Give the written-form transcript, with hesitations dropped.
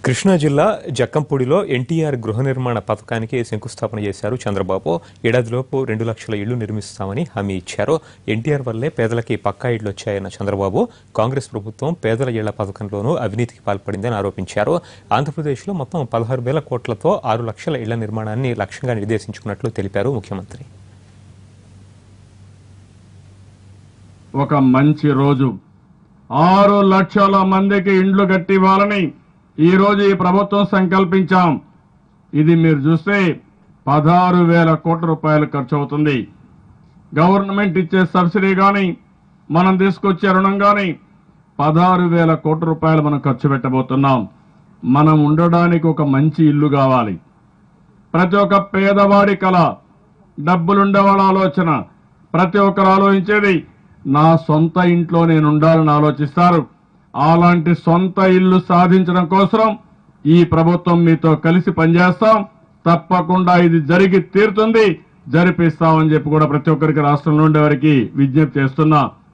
కృష్ణా జిల్లా జక్కంపూడిలో ఎన్టీఆర్ గృహ నిర్మాణ పథకానికి శంకుస్థాపన చేశారు చంద్రబాబు. ఏడాదిలోపు 2 లక్షల ఇళ్లు నిర్మిస్తామని హామీ ఇచ్చారు. ఎన్టీఆర్ వల్లే పేదలకి పక్కా ఇళ్లు వచ్చాయన్న చంద్రబాబు కాంగ్రెస్ ప్రభుత్వం పేదల ఇళ్ల పథకంలోనూ అవినీతికి పాల్పడిందని ఆరోపించారు. ఆంధ్రప్రదేశ్లో మొత్తం 16,000 కోట్లతో 6 లక్షల ఇళ్ల నిర్మాణాన్ని లక్ష్యంగా నిర్దేశించుకున్నట్లు తెలిపారు ముఖ్యమంత్రి. ఒక మంచి రోజు 6 లక్షల మందికి ఇండ్లు కట్టివ్వాలని ఈ రోజు ఈ ప్రభుత్వం సంకల్పించాం. ఇది మీరు చూస్తే 16,000 కోట్ల రూపాయలు ఖర్చు అవుతుంది. గవర్నమెంట్ ఇచ్చే సబ్సిడీ కానీ మనం తీసుకొచ్చే రుణం కానీ 16,000 కోట్ల రూపాయలు మనం ఖర్చు పెట్టబోతున్నాం. మనం ఉండడానికి ఒక మంచి ఇల్లు కావాలి. ప్రతి ఒక్క పేదవాడి కళ, డబ్బులుండేవాళ్ళ ఆలోచన, ప్రతి ఒక్కరు ఆలోచించేది నా సొంత ఇంట్లో నేను ఉండాలని ఆలోచిస్తారు. అలాంటి సొంత ఇల్లు సాధించడం కోసం ఈ ప్రభుత్వం మీతో కలిసి పనిచేస్తాం. తప్పకుండా ఇది జరిగి తీరుతుంది, జరిపిస్తామని చెప్పి కూడా ప్రతి ఒక్కరికి రాష్ట్రంలో ఉండేవారికి విజ్ఞప్తి చేస్తున్నా.